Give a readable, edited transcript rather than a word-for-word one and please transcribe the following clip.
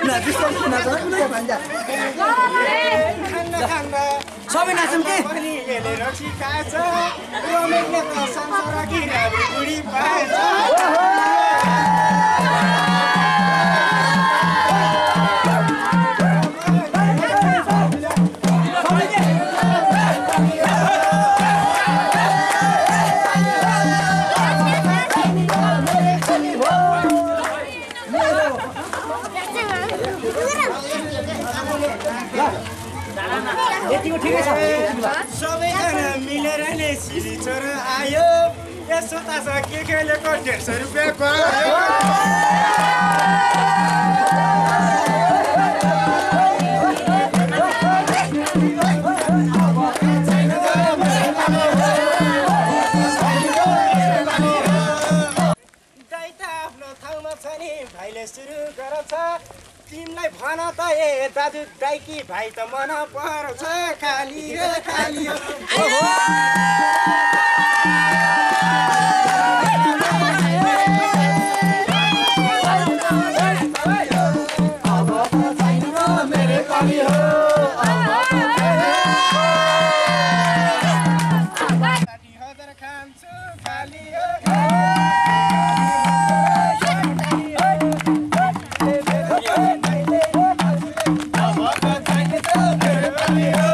सबै नाचौँ के सबैजना मिलेर नै सिलिचोर आयो यसो तास के खेलेको 150 रुपियाँ पायो दाइता आफ्नो ठाउँमा छ नि भाइले सुरु गर्छ तिमीलाई भन त ए दाजु दाइकी भाइ त मन पर्छ खाली रे खाली खान्छु खाली हो